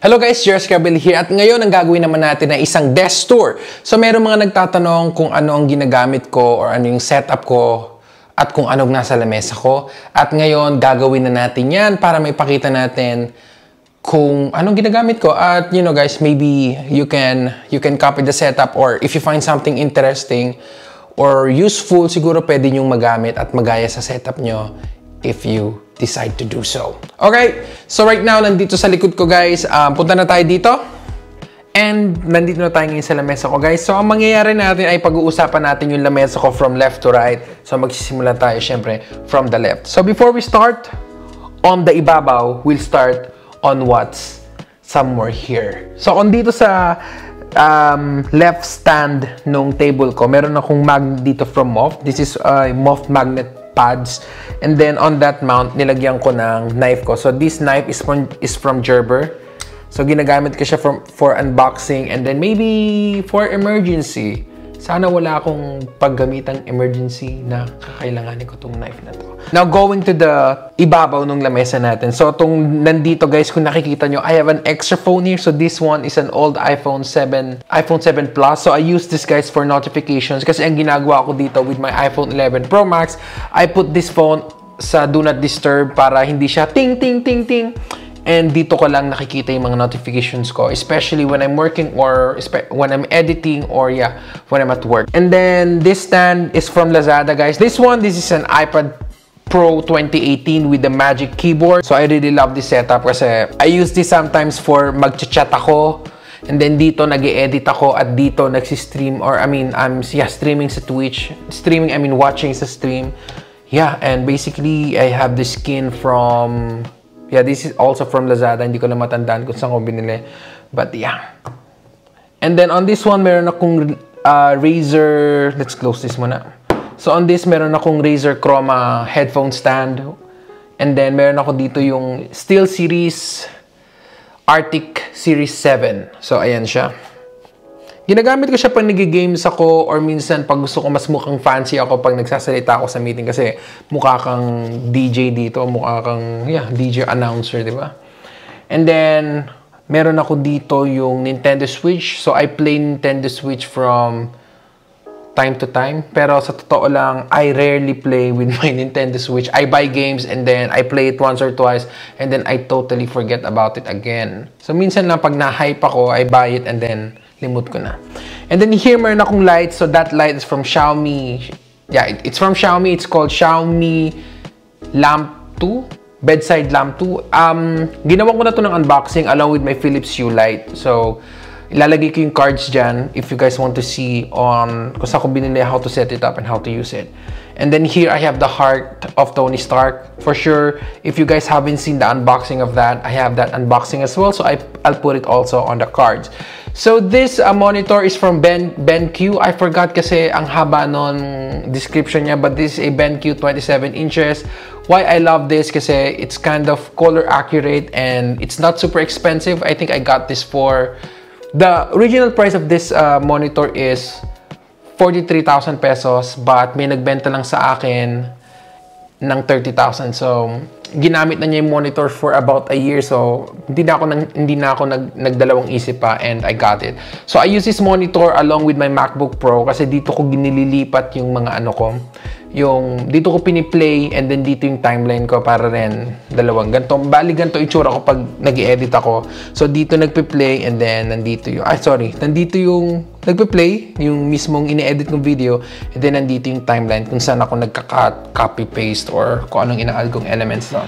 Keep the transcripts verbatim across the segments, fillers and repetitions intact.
Hello guys, Jers Gabriel here at ngayon ang gagawin naman natin ay isang desk tour. So meron mga nagtatanong kung ano ang ginagamit ko or ano yung setup ko at kung anong nasa lamesa ko. At ngayon gagawin na natin yan para maipakita natin kung anong ginagamit ko. At you know guys, maybe you can you can copy the setup, or if you find something interesting or useful, siguro pwede nyong magamit at magaya sa setup nyo if you decide to do so. Okay, so right now, nandito sa likod ko guys, um, punta na tayo dito. And nandito na tayo ngayon sa lamesa ko guys. So ang mangyayari natin ay pag-uusapan natin yung lamesa ko from left to right. So magsisimula tayo syempre from the left. So before we start, on the ibabaw, we'll start on what's somewhere here. So kung dito sa um, left stand nung table ko, meron akong magnet dito from Moth. This is a uh, Moth magnet pads, and then on that mount nilagyan ko ng knife ko. So this knife is from is from Gerber. So ginagamit ko siya for, for unboxing and then maybe for emergency. Sana wala akong paggamitang emergency na kakailanganin ko tong knife na to. Now going to the ibabaw ng lamesa natin. So tong nandito guys, kung nakikita nyo, I have an extra phone here. So this one is an old iPhone seven, iPhone seven Plus. So I use this guys for notifications kasi ang ginagawa ko dito with my iPhone eleven Pro Max, I put this phone sa do not disturb para hindi siya ting ting ting ting. And dito ko lang nakikita yung mga notifications ko, especially when I'm working or when I'm editing or yeah, when I'm at work. And then this stand is from Lazada guys. This one, this is an iPad Pro twenty eighteen with the Magic Keyboard. So I really love this setup kasi I use this sometimes for mag-chat ako. And then dito nag-e-edit ako at dito nagsi-stream, or I mean, I'm yeah, streaming sa Twitch. Streaming, I mean watching sa stream. Yeah, and basically I have the skin from... Yeah, this is also from Lazada. Hindi ko na matandaan kung saan ko binili. But yeah. And then on this one, meron akong uh, Razer. Let's close this muna. So on this, meron akong Razer Chroma headphone stand. And then meron ako dito yung SteelSeries Arctic Series seven. So ayan siya. Ginagamit ko siya pag nag-games ako or minsan pag gusto ko mas mukhang fancy ako pag nagsasalita ako sa meeting kasi mukha kang D J dito, mukha kang yeah, D J announcer, di ba? And then meron ako dito yung Nintendo Switch. So I play Nintendo Switch from time to time. Pero sa totoo lang, I rarely play with my Nintendo Switch. I buy games and then I play it once or twice and then I totally forget about it again. So minsan lang pag na-hype ako, I buy it and then limot ko na. And then here, meron akong light. So that light is from Xiaomi. Yeah, it, it's from Xiaomi. It's called Xiaomi Lamp two. Bedside Lamp two. Um, ginawa ko na to ng unboxing along with my Philips Hue light. So, ilalagay ko yung cards dyan if you guys want to see on kung saan ko binili, how to set it up and how to use it. And then here, I have the heart of Tony Stark. For sure, if you guys haven't seen the unboxing of that, I have that unboxing as well. So I, I'll put it also on the cards. So this uh, monitor is from Ben, BenQ. I forgot kasi ang haba nun description niya, but this is a BenQ twenty-seven inches. Why I love this kasi it's kind of color accurate and it's not super expensive. I think I got this for... The original price of this uh, monitor is forty-three thousand pesos, but may nagbenta lang sa akin ng thirty thousand. So, ginamit na niya yung monitor for about a year. So, hindi na ako, nang, hindi na ako nag, nagdalawang isip pa and I got it. So, I use this monitor along with my MacBook Pro kasi dito ko ginililipat yung mga ano ko. Yung dito ko piniplay and then dito yung timeline ko para rin dalawang ganito. Bali ganito itsura ko pag nag-i-edit ako. So dito nagpe-play and then nandito yung ah sorry, nandito yung nagpe-play yung mismong ini-edit kong video and then nandito yung timeline kung saan ako nagka-cut, copy paste or kung anong inaalgong elements doon.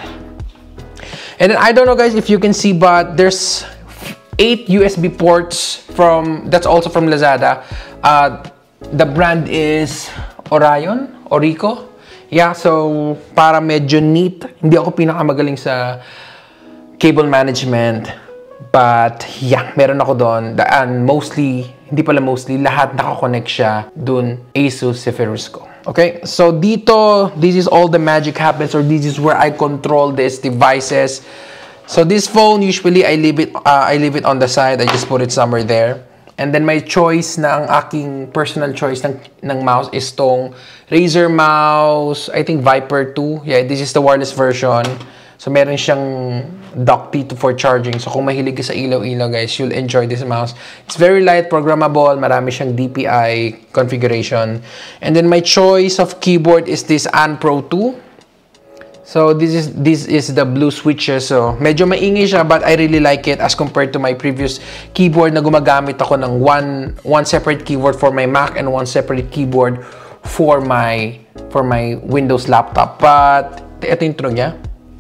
And then I don't know guys if you can see, but there's eight U S B ports from that's also from Lazada. Uh, the brand is Orion, Orico. Yeah, so para medyo neat. Hindi ako pinakamagaling sa cable management. But yeah, meron ako doon. And mostly, hindi pala mostly, lahat nakakonect siya doon Asus Zephyrus ko. Okay, so dito, this is all the magic happens, or this is where I control these devices. So this phone, usually I leave it, uh, I leave it on the side. I just put it somewhere there. And then my choice na ang aking personal choice ng, ng mouse is tong Razer mouse, I think Viper two. Yeah, this is the wireless version. So, meron siyang dock T for charging. So, kung mahilig ka sa ilaw-ilaw, guys, you'll enjoy this mouse. It's very light, programmable. Marami siyang D P I configuration. And then, my choice of keyboard is this Anpro two. So, this is this is the blue switches. So, medyo maingay siya, but I really like it as compared to my previous keyboard na gumagamit ako ng one, one separate keyboard for my Mac and one separate keyboard for my for my Windows laptop. But ito yung tunog niya.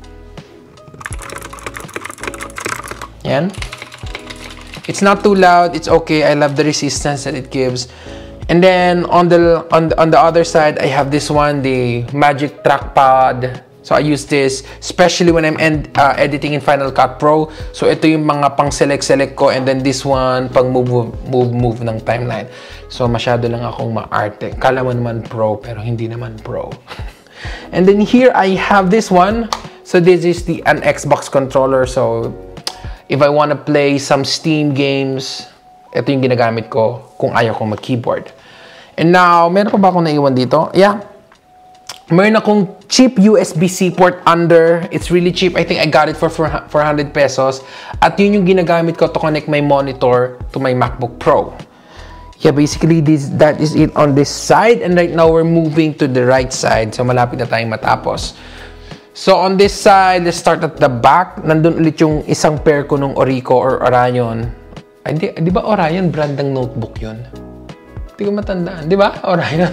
Yan. It's not too loud. It's okay. I love the resistance that it gives. And then on the on the, on the other side, I have this one, the Magic Trackpad. So I use this especially when I'm ed uh, editing in Final Cut Pro. So ito yung mga pang select select ko, and then this one pang move move move ng timeline. So masyado lang akong maarte. Kala mo naman pro pero hindi naman pro. And then here I have this one. So this is the an Xbox controller. So if I want to play some Steam games, ito yung ginagamit ko kung ayaw kong mag-keyboard. And now, meron pa ba akong naiwan dito? Yeah. Meron akong cheap U S B C port under. It's really cheap. I think I got it for four hundred pesos. At yun yung ginagamit ko to connect my monitor to my MacBook Pro. Yeah, basically, this that is it on this side. And right now, we're moving to the right side. So, malapit na tayong matapos. So, on this side, let's start at the back. Nandun ulit yung isang pair ko nung Orico or Orion. Ay, di, di ba Orion brand ng notebook yun? Hindi ko matandaan. Di ba? Orion.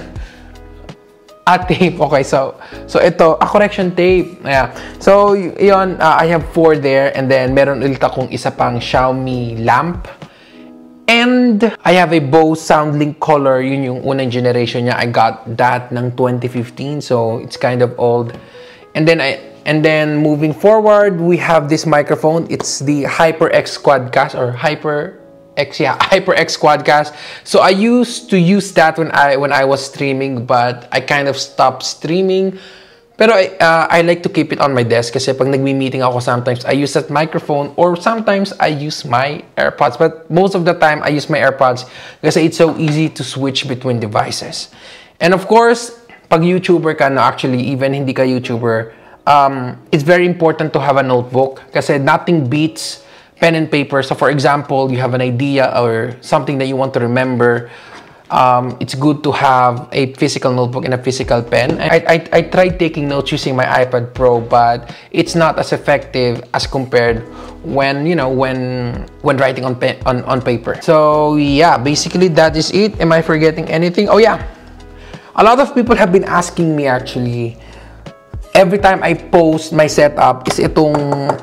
Ah, tape. Okay, so, so ito, a correction tape. Yeah. So, yun, uh, I have four there. And then, meron ulit akong isa pang Xiaomi lamp. And, I have a Bose SoundLink Color. Yun yung unang generation niya. I got that ng twenty fifteen. So, it's kind of old. And then, I, and then, moving forward, we have this microphone. It's the HyperX Quadcast or Hyper... X, yeah, HyperX Quadcast. So I used to use that when I when I was streaming, but I kind of stopped streaming. Pero uh, I like to keep it on my desk kasi pag nagmi-meeting ako, sometimes I use that microphone or sometimes I use my AirPods. But most of the time, I use my AirPods kasi it's so easy to switch between devices. And of course, pag YouTuber ka, no, actually, even hindi ka YouTuber, um, it's very important to have a notebook kasi nothing beats pen and paper. So for example, you have an idea or something that you want to remember. Um, it's good to have a physical notebook and a physical pen. I, I, I tried taking notes using my iPad Pro, but it's not as effective as compared when, you know, when when writing on, pen, on, on paper. So yeah, basically that is it. Am I forgetting anything? Oh yeah. A lot of people have been asking me actually, every time I post my setup, is itong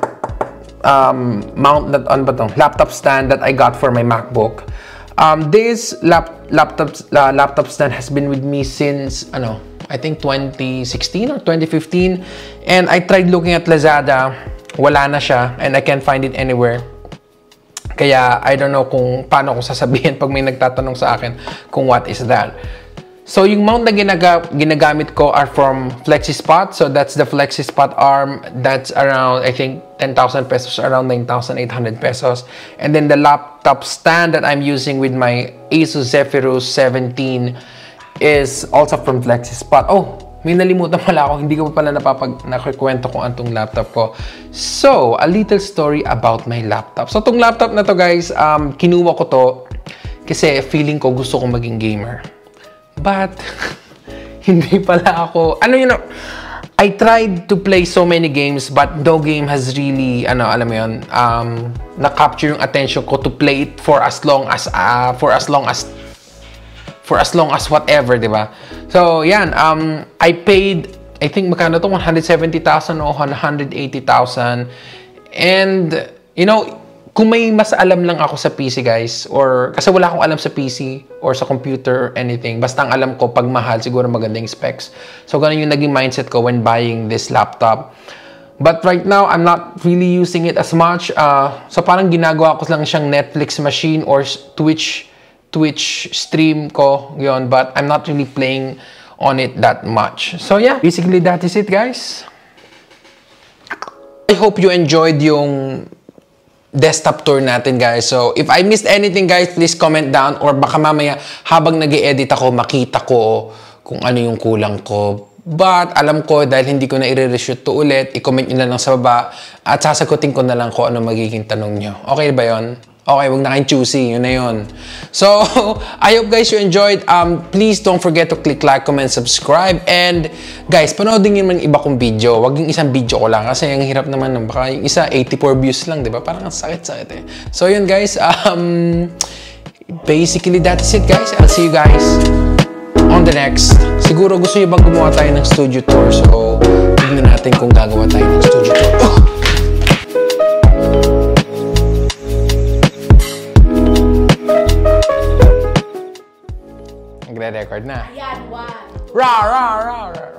um mount that on ba tong laptop stand that I got for my MacBook. Um this lap laptop uh, laptop stand has been with me since ano, I think twenty sixteen or twenty fifteen, and I tried looking at Lazada, wala na siya, and I can't find it anywhere. Kaya I don't know kung paano ko sasabihin pag may nagtatanong sa akin kung what is that. So, yung mount na ginaga ginagamit ko are from FlexiSpot. So, that's the FlexiSpot arm. That's around, I think, ten thousand pesos, around nine thousand eight hundred pesos. And then the laptop stand that I'm using with my Asus Zephyrus seventeen is also from FlexiSpot. Oh, may nalimutan pala ako. Hindi ko pa pala napapag nakikwento kung antong laptop ko. So, a little story about my laptop. So, itong laptop na to, guys, um, kinuha ko to kasi feeling ko gusto kong maging gamer. But, hindi pala ako, ano yun, I tried to play so many games, but no game has really, ano, alam mo yun, um, na-capture yung attention ko to play it for as long as, uh, for as long as, for as long as whatever, di ba? So, yan, um, I paid, I think, magkano to, one hundred seventy thousand o one hundred eighty thousand, and, you know, kung may mas alam lang ako sa P C, guys, or kasi wala akong alam sa P C or sa computer or anything, basta ang alam ko pag mahal, siguro magandang specs. So, ganun yung naging mindset ko when buying this laptop. But right now, I'm not really using it as much. Uh, so, parang ginagawa ko lang siyang Netflix machine or Twitch, Twitch stream ko, yun. But I'm not really playing on it that much. So, yeah, basically that is it, guys. I hope you enjoyed yung desktop tour natin, guys. So, if I missed anything, guys, please comment down, or baka mamaya habang nag-e-edit ako, makita ko kung ano yung kulang ko. But, alam ko, dahil hindi ko na i-reshoot to ulit, i-comment nyo na lang sa baba at sasagutin ko na lang kung ano magiging tanong nyo. Okay ba yon? Okay, huwag na kayong choosy. Yun na yun. So, I hope guys you enjoyed. Um, please don't forget to click like, comment, subscribe. And, guys, panoodin nyo naman iba kong video. Huwag yung isang video ko lang kasi ang hirap naman. Baka yung isa, eighty-four views lang, di ba? Parang ang sakit-sakit eh. So, yun guys. Um, basically, that's it guys. I'll see you guys on the next. Siguro gusto nyo bang gumawa tayo ng studio tour? So, tignan natin kung gagawa tayo ng studio tour. Oh! Nagre-record na. Ayan, one. Ra, ra, ra, ra.